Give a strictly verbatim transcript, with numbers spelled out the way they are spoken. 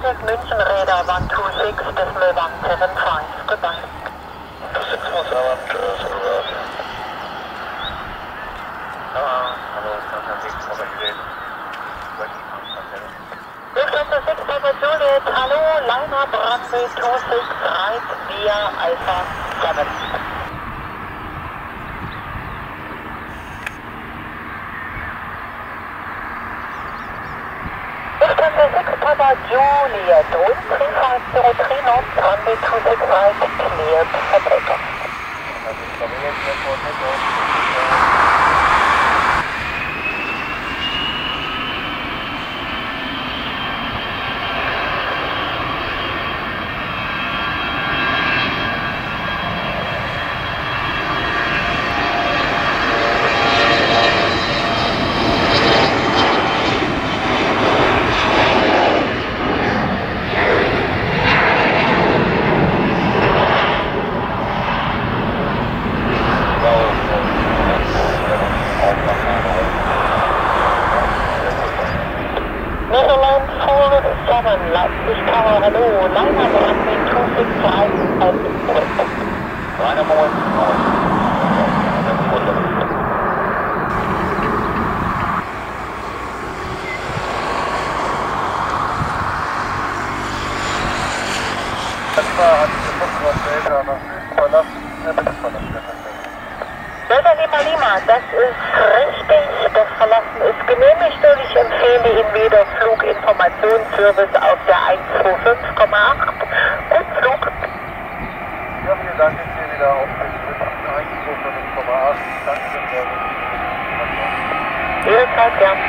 traffic, München radar one two six, decimal one seven five. Goodbye. two six one seven, tschüss, rüber. Ja, hallo, Konstantin sechs, Papa Juliet. Lufthansa six, Papa Juliet, hallo, Liner Brandway two six, right via Alpha seven. Lufthansa six, Papa Juliet, wind three five zero three knots, runway two six right, cleared for takeoff. Netherlands four seven, Leipzig Tower, hello, Liner Brandway two six five and wind. Liner Moin, Moin. Etwa hat diese fünfhundert Meter nach Süden verlassen, er bitte verlassen. Delta Lima Lima, das ist richtig, das Verlassen ist genehmigt und ich empfehle Ihnen wieder Fluginformationsservice auf der eins zwei fünf Komma acht. Gut Flug. Ja, vielen Dank, ich gehe wieder auf den eins zwei fünf Komma acht. Danke für den Service. Jederzeit gern.